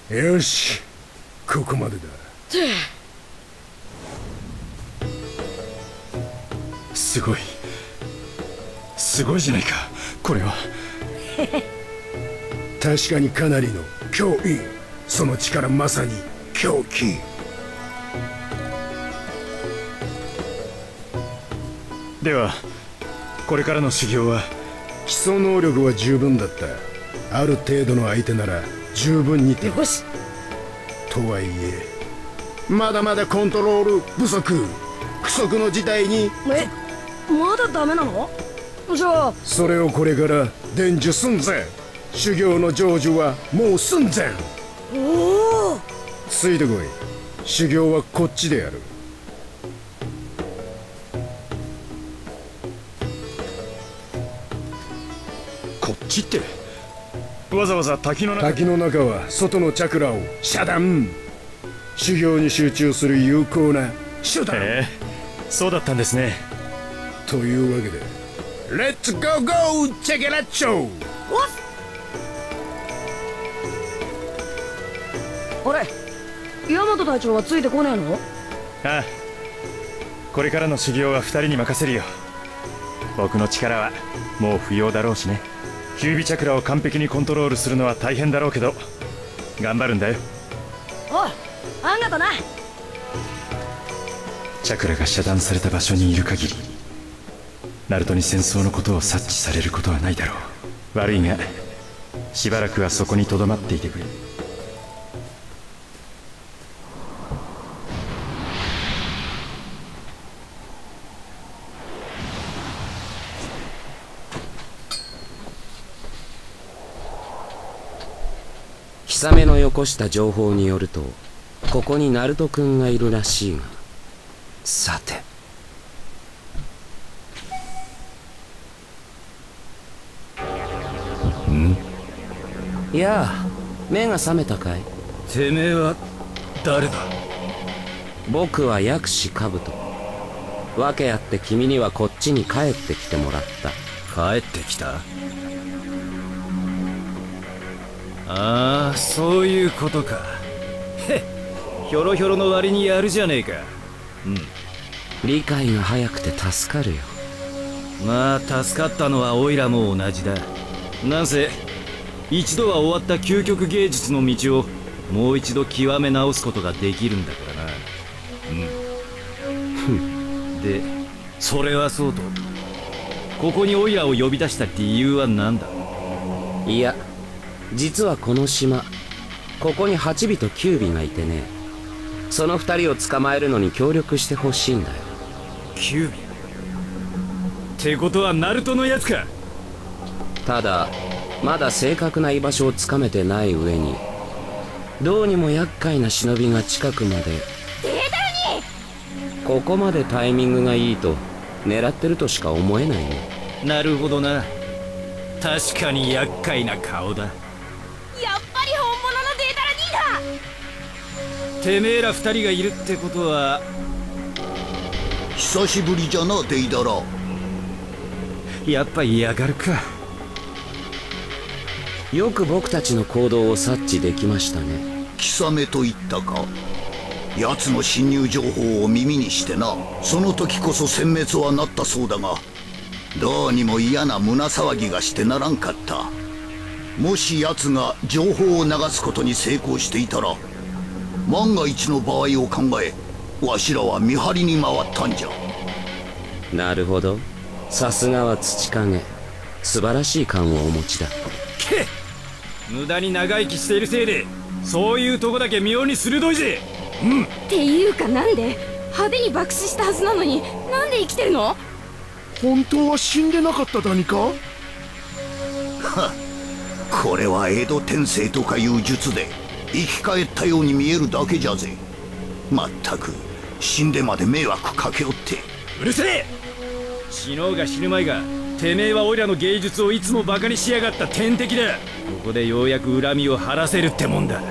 よし、ここまでだ。 すごいじゃないか、これは。 確かにかなりの脅威。その力まさに狂気。 ではこれからの修行は？ 基礎能力は十分だった。ある程度の相手なら十分に。 よし。 とはいえまだまだコントロール不足の事態に。 まだダメなの？じゃあそれをこれから伝授すんぜ。修行の成就はもう寸前。 おお、 ついてこい。修行はこっちでやる。 こっちって、わざわざ滝の中は外のチャクラを遮断。修行に集中する有効な手段。 そうだったんですね。 というわけでレッツゴーゴーチェケラッチョ。 あれ、ヤマト隊長はついてこねえの？ ああ、これからの修行は2人に任せるよ。僕の力はもう不要だろうしね。キュービチャクラを完璧にコントロールするのは大変だろうけど頑張るんだよ。 おう、あんがとな。 チャクラが遮断された場所にいる限りナルトに戦争のことを察知されることはないだろう。悪いがしばらくはそこにとどまっていてくれ。 氷雨のよこした情報によると、ここにナルト君がいるらしいが、さて。いやあ、目が覚めたかい？ てめえは誰だ？ 僕は薬師兜。訳あって君にはこっちに帰ってきてもらった。 帰ってきた？ああ、そういうことか。へっ、ひょろひょろの割にやるじゃねえか。 理解が早くて助かるよ。 まあ助かったのはオイラも同じだ。なんせ一度は終わった究極芸術の道をもう一度極め直すことができるんだからな。で、それはそうと、ここにオイラを呼び出した理由は何だ？ いや、実はこの島、ここに8尾と9尾がいてね。その2人を捕まえるのに協力してほしいんだよ。 9尾ってことはナルトのやつか？ ただまだ正確な居場所をつかめてない上に、どうにも厄介な忍びが近くまで。ここまでタイミングがいいと狙ってるとしか思えないね。 なるほどな。確かに厄介な顔だ。 やっぱり本物のデータラ兄だ。 てめえら2人がいるってことは久しぶりじゃな、デイダラ。 やっぱ嫌がるか。 よく僕たちの行動を察知できましたね。 貴雨と言ったか。奴の侵入情報を耳にしてな。その時こそ殲滅はなったそうだが、どうにも嫌な胸騒ぎがしてならんかった。もし奴が情報を流すことに成功していたら、万が一の場合を考え、わしらは見張りに回ったんじゃ。 なるほど、さすがは土影。素晴らしい勘をお持ちだ。 けっ、無駄に長生きしているせいでそういうとこだけ妙に鋭いぜ。 っていうか、なんで派手に爆死したはずなのになんで生きてるの？ 本当は死んでなかっただにか？ これは江戸転生とかいう術で生き返ったように見えるだけじゃぜ。まったく死んでまで迷惑かけおって。 うるせえ！死のうが死ぬまいが、てめえはオイラの芸術をいつもバカにしやがった天敵だ。ここでようやく恨みを晴らせるってもんだ。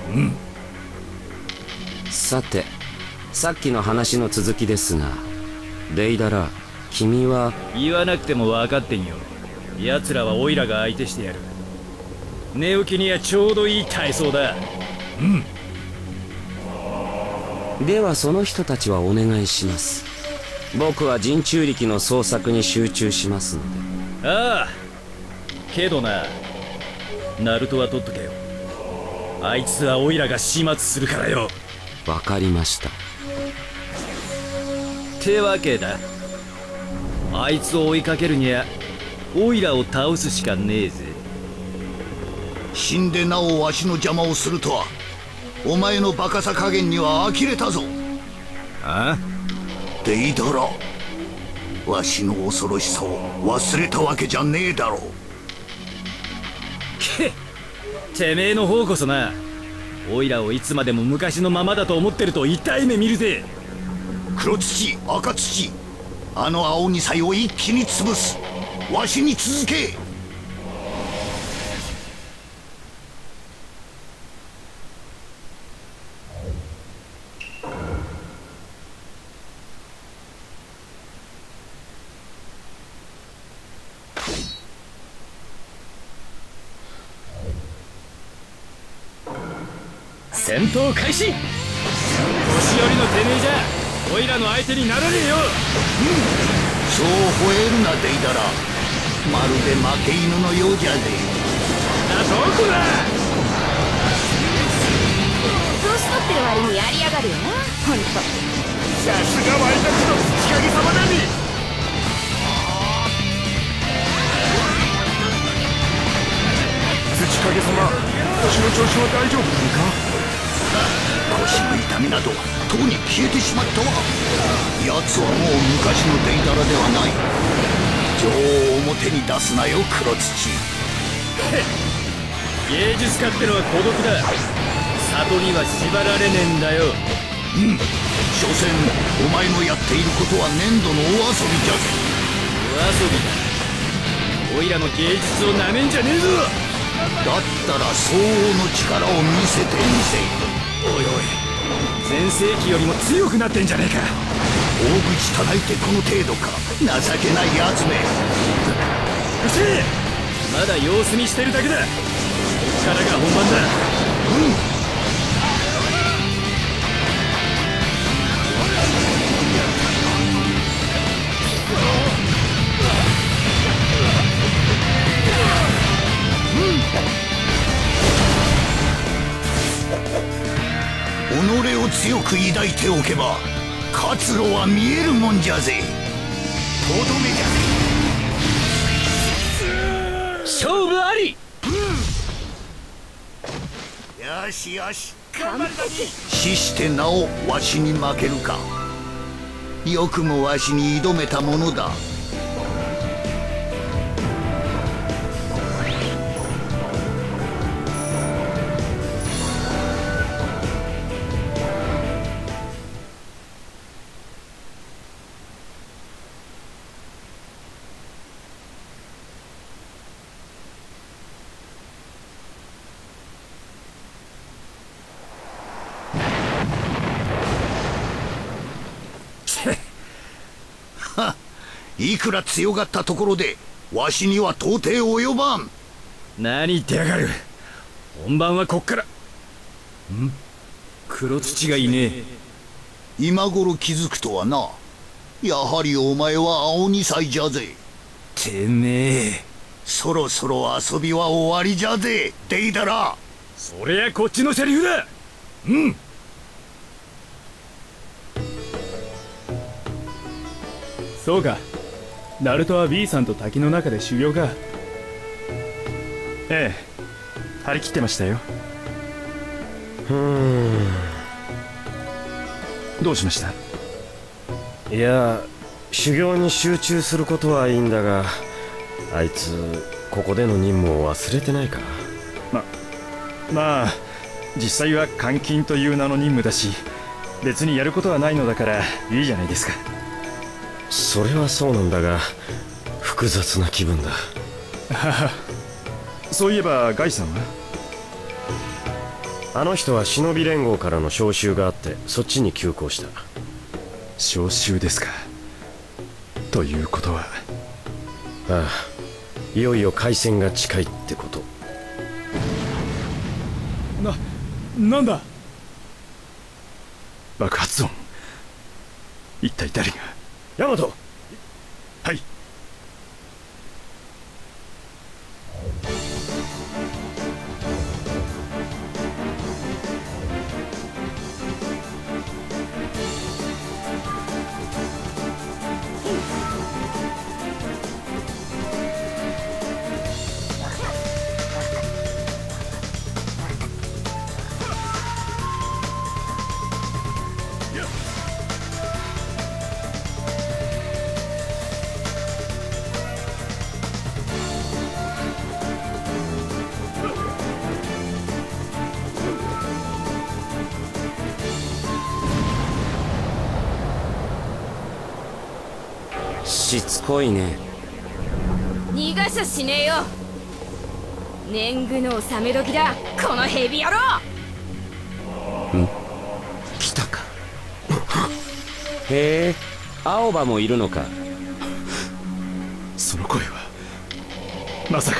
さて、さっきの話の続きですが、デイダラ、君は。 言わなくても分かってんよ。奴らはオイラが相手してやる。寝起きにはちょうどいい体操だ。 ではその人たちはお願いします。僕は人中力の捜索に集中しますので。 ああ、けどな、ナルトは取っとけよ。あいつはオイラが始末するからよ。 わかりました。 ってわけだ。あいつを追いかけるにはオイラを倒すしかねえぜ。 死んでなおわしの邪魔をするとは、お前のバカさ加減には呆れたぞ。 あ？ デイドラ、わしの恐ろしさを忘れたわけじゃねえだろう。 てめえの方こそな、オイラをいつまでも昔のままだと思ってると痛い目見るぜ。 黒土、赤土、あの青二才を一気に潰す。わしに続け。 戦闘開始。年寄りのてめえじゃオイラの相手にならねえよ。 そう吠えるなデイダラ、まるで負け犬のようじゃぜ。 どこだ。 年取ってる割にやりやがるよな、ほんと。 さすがワイたちの土影様だに。土影様、腰の調子は大丈夫か？ 腰の痛みなどとうに消えてしまったわ。奴はもう昔のデイダラではない。情を表に出すなよ黒土。 芸術家ってのは孤独だ。里には縛られねえんだよ。 所詮お前のやっていることは粘土のお遊びじゃぜ。 お遊びだ。オイラの芸術をなめんじゃねえぞ。 だったら相応の力を見せてみせ。 おいおい、全盛期よりも強くなってんじゃねえか。 大口叩いてこの程度か、情けないやつめ。 うせえ、まだ様子見してるだけだ。こっからが本番だ。 己を強く抱いておけば活路は見えるもんじゃぜ。とどめじゃぜ。 勝負あり。 よしよし、 完璧。 死してなおわしに負けるか。よくもわしに挑めたものだ。いくら強がったところでわしには到底及ばん。 何言ってやがる。本番はこっから。黒土がいねえ。 今頃気づくとはな。やはりお前は青二才じゃぜ。 てめえ、 そろそろ遊びは終わりじゃぜデイダラ。 そりゃこっちのセリフだ。 そうか、ナルトは B さんと滝の中で修行か。 ええ、張り切ってましたよ。どうしました？ いや、修行に集中することはいいんだが、あいつここでの任務を忘れてないか？ まあ実際は監禁という名の任務だし、別にやることはないのだからいいじゃないですか。 それはそうなんだが、複雑な気分だ。 そういえばガイさんは？ あの人は忍び連合からの招集があってそっちに急行した。 招集ですか。ということは、 ああ、いよいよ開戦が近いってこと。 なんだ。 爆発音。一体誰が。 ヤマト。 はい。 しつこいね。 逃がしゃしねえよ。年貢の納め時だ、このヘビ野郎。 来たか。へえ、青葉もいるのか。 その声はまさか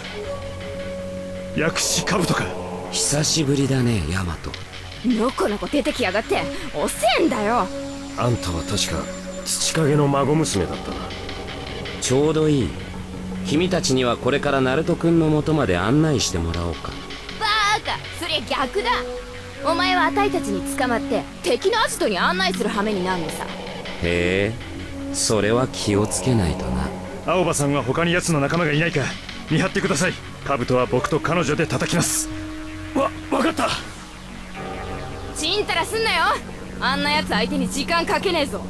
薬師兜か。 久しぶりだね、ヤマト。 のこのこ出てきやがって遅えんだよ。 あんたは確か土影の孫娘だったな。 ちょうどいい。君たちにはこれからナルト君の元まで案内してもらおうか。 バーカ、そりゃ逆だ。お前はあたいたちに捕まって敵のアジトに案内する羽目になるのさ。 へえ、それは気をつけないとな。 青葉さんは他に奴の仲間がいないか見張ってください。兜は僕と彼女で叩きます。わかった。 ちんたらすんなよ。あんな奴相手に時間かけねえぞ。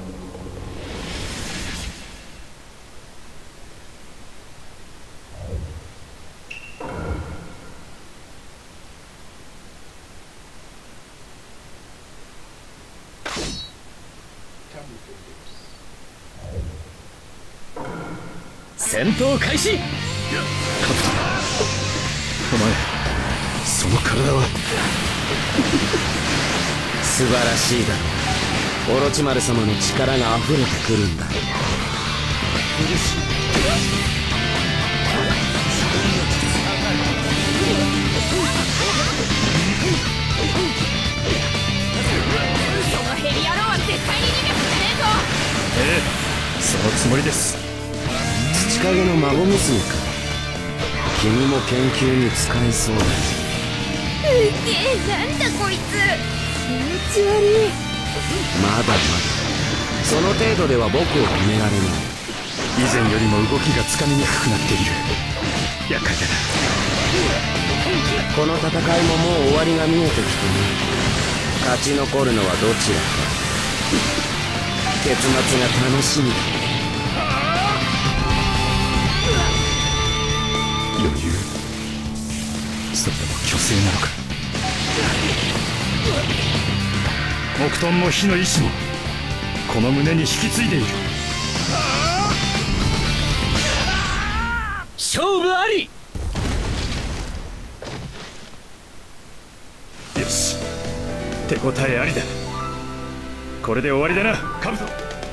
戦闘開始。カブト、お前その体は。 素晴らしいだろう。オロチマル様の力が溢れてくるんだ。 そのヘビ野郎は絶対に逃げさせねえぞ。 ええ、そのつもりです。 土影の孫娘か。君も研究に使えそうだ。 なんだこいつ、気持ち悪い。 まだまだその程度では僕を止められない。 以前よりも動きがつかみにくくなっている。厄介だな。 この戦いももう終わりが見えてきてね。勝ち残るのはどちらか。結末が楽しみだ。 余裕。それとも虚勢なのか。木遁も火の意志もこの胸に引き継いでいる。 勝負あり。 よし、手応えありだ。これで終わりだな、カブト。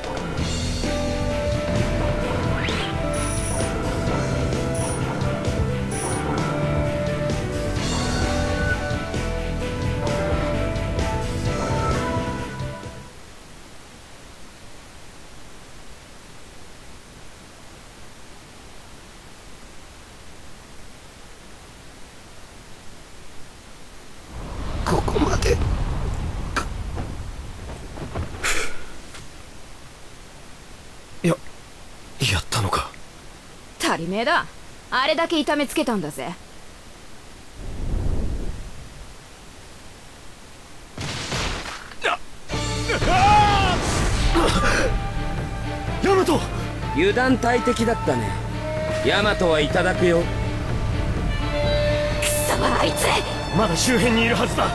ここまでやったのか。 足りめえだ。あれだけ痛めつけたんだぜ。 ヤマト。 油断大敵だったね。ヤマトはいただくよ。 くそばあいつ。 まだ周辺にいるはずだ。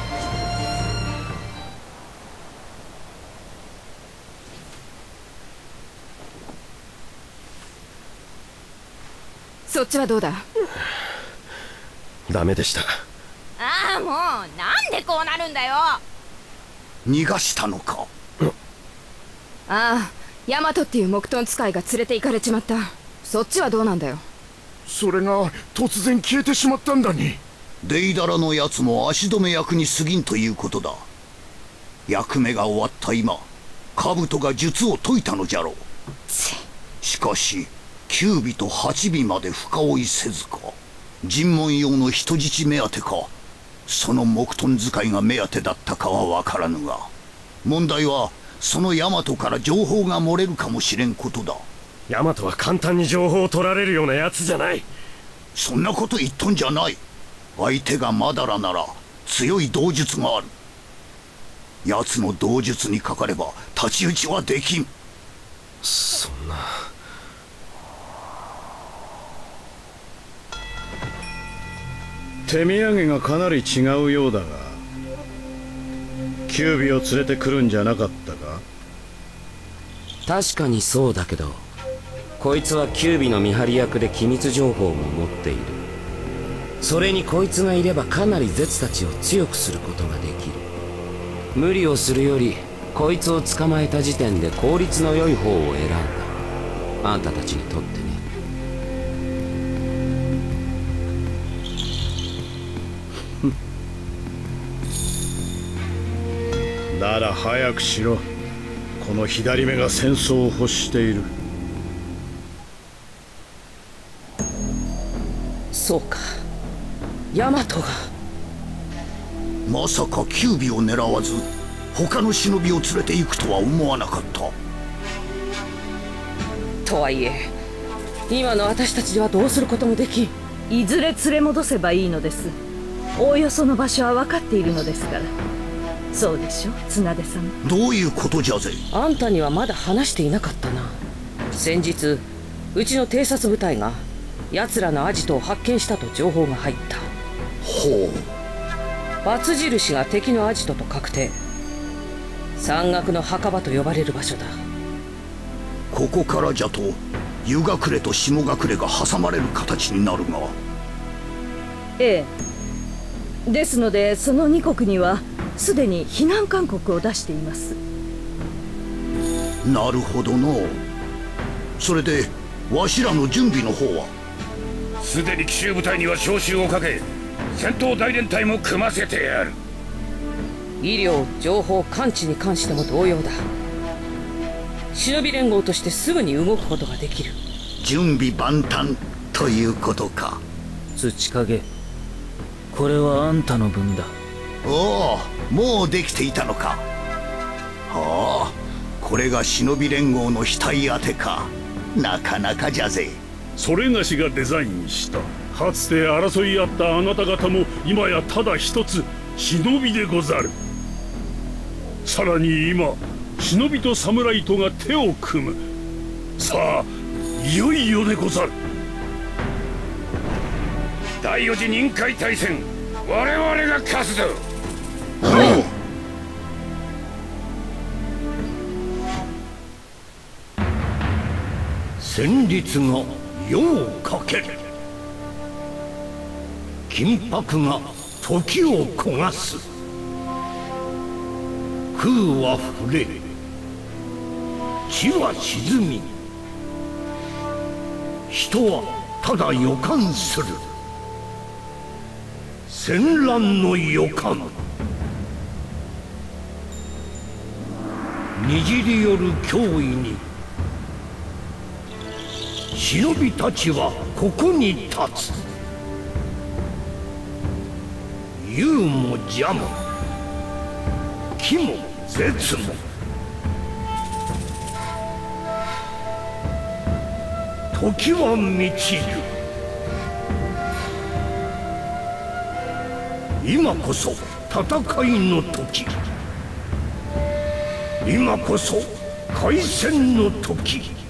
そっちはどうだ。 ダメでした。 ああ、もうなんでこうなるんだよ。 逃がしたのか。 ああ、ヤマトっていう木遁使いが連れて行かれちまった。そっちはどうなんだよ。 それが突然消えてしまったんだに。 デイダラのやつも足止め役に過ぎんということだ。役目が終わった今、兜が術を解いたのじゃろう。しかし9尾と8尾まで深追いせずか。尋問用の人質目当てか、その木遁使いが目当てだったかは分からぬが、問題はそのヤマトから情報が漏れるかもしれんことだ。 ヤマトは簡単に情報を取られるようなやつじゃない。 そんなこと言っとんじゃない。相手がマダラなら強い道術がある。奴の道術にかかれば太刀打ちはできん。 そんな。 手土産がかなり違うようだが、キュービを連れてくるんじゃなかったか？ 確かにそうだけど、こいつはキュービの見張り役で機密情報も持っている。それにこいつがいればかなりゼツたちを強くすることができる。無理をするよりこいつを捕まえた時点で効率の良い方を選んだ。あんたたちにとってね。 なら早くしろ。この左目が戦争を欲している。 そうか、ヤマトが。 まさか9尾を狙わず他の忍びを連れて行くとは思わなかった。 とはいえ今の私たちではどうすることもできん。 いずれ連れ戻せばいいのです。おおよその場所は分かっているのですから。そうでしょ、綱手さん。 どういうことじゃぜ。 あんたにはまだ話していなかったな。先日うちの偵察部隊が奴らのアジトを発見したと情報が入った。 ほう。バツ印が敵のアジトと確定。山岳の墓場と呼ばれる場所だ。 ここからじゃと湯隠れと下隠れが挟まれる形になるが。 ええ。ですのでその2国にはすでに避難勧告を出しています。 なるほどの。それでわしらの準備の方は？ すでに奇襲部隊には召集をかけ、戦闘大連隊も組ませてやる。 医療、情報、感知に関しても同様だ。忍び連合としてすぐに動くことができる。 準備万端ということか。 土影、これはあんたの分だ。 おお、もうできていたのか。はあ、これが忍び連合の額当てか。なかなかじゃぜ。 それがしがデザインした。かつて争い合ったあなた方も今やただ一つ忍びでござる。さらに今忍びと侍とが手を組む。さあいよいよでござる。 第4次任海大戦、我々が勝つぞ。 戦慄が夜をかける。金箔が時を焦がす。空は触れ、地は沈み、人はただ予感する。戦乱の予感。にじり寄る脅威に忍びたちはここに立つ。勇も邪も気も絶も時は満ちる。今こそ戦いの時。今こそ開戦の時。